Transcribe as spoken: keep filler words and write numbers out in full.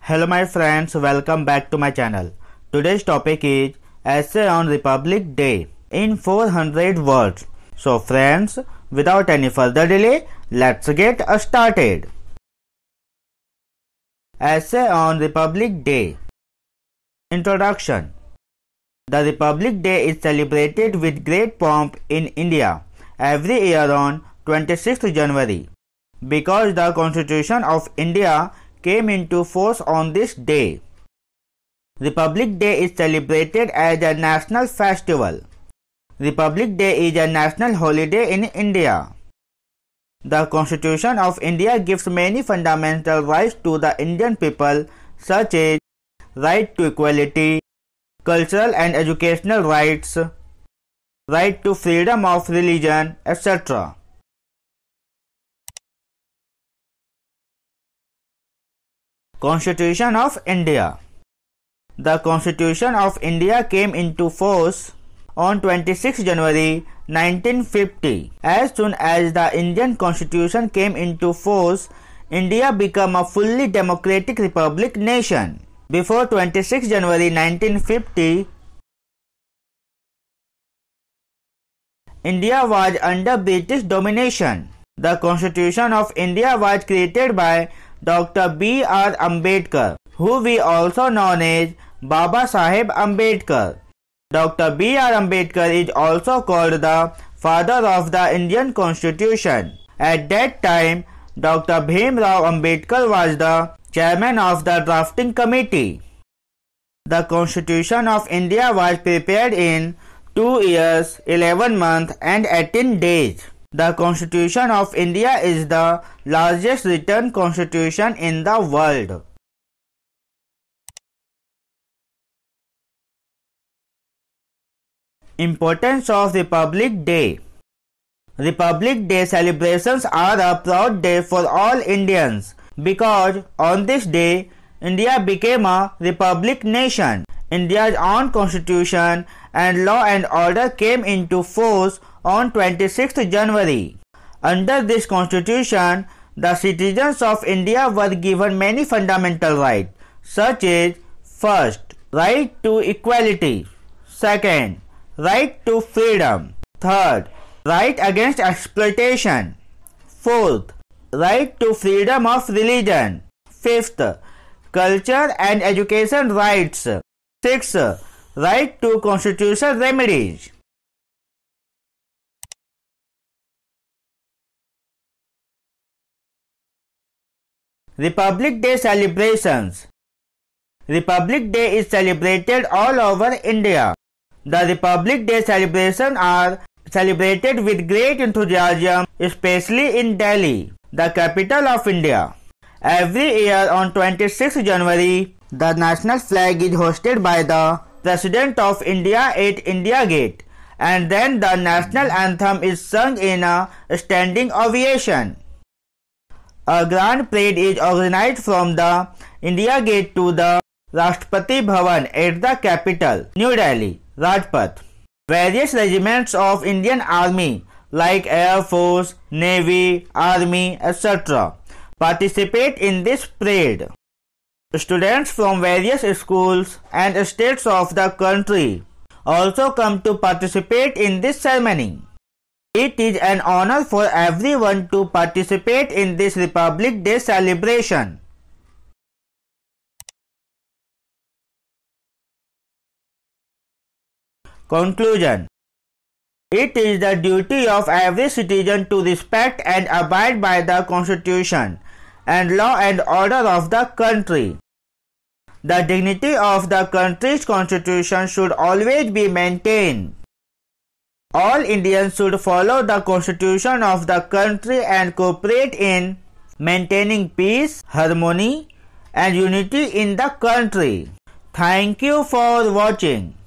Hello my friends, welcome back to my channel. Today's topic is Essay on Republic Day in four hundred words. So friends, without any further delay, let's get started. Essay on Republic Day. Introduction. The Republic Day is celebrated with great pomp in India every year on twenty-sixth January because the Constitution of India came into force on this day. Republic Day is celebrated as a national festival. Republic Day is a national holiday in India. The Constitution of India gives many fundamental rights to the Indian people such as right to equality, cultural and educational rights, right to freedom of religion, et cetera. Constitution of India. The Constitution of India came into force on twenty-sixth January nineteen fifty. As soon as the Indian Constitution came into force, India became a fully democratic republic nation. Before twenty-sixth January nineteen fifty, India was under British domination. The Constitution of India was created by Doctor B R Ambedkar, who we also known as Baba Saheb Ambedkar. Doctor B R Ambedkar is also called the father of the Indian Constitution. At that time, Doctor Bhim Rao Ambedkar was the chairman of the drafting committee. The Constitution of India was prepared in two years, eleven months and eighteen days. The Constitution of India is the largest written constitution in the world. Importance of Republic Day. Republic Day celebrations are a proud day for all Indians because on this day, India became a republic nation. India's own constitution and law and order came into force on twenty-sixth January. Under this constitution, the citizens of India were given many fundamental rights, such as first, right to equality; second, right to freedom; third, right against exploitation; fourth, right to freedom of religion; fifth, culture and education rights; sixth, right to constitutional remedies. Republic Day celebrations. Republic Day is celebrated all over India. The Republic Day celebrations are celebrated with great enthusiasm, especially in Delhi, the capital of India. Every year on twenty-sixth January, the national flag is hosted by the President of India at India Gate, and then the national anthem is sung in a standing ovation. A grand parade is organized from the India Gate to the Rashtrapati Bhavan at the capital, New Delhi, Rajpath. Various regiments of Indian Army like Air Force, Navy, Army, et cetera participate in this parade. Students from various schools and states of the country also come to participate in this ceremony. It is an honor for everyone to participate in this Republic Day celebration. Conclusion. It is the duty of every citizen to respect and abide by the Constitution and law and order of the country. The dignity of the country's Constitution should always be maintained. All Indians should follow the Constitution of the country and cooperate in maintaining peace, harmony, and unity in the country. Thank you for watching.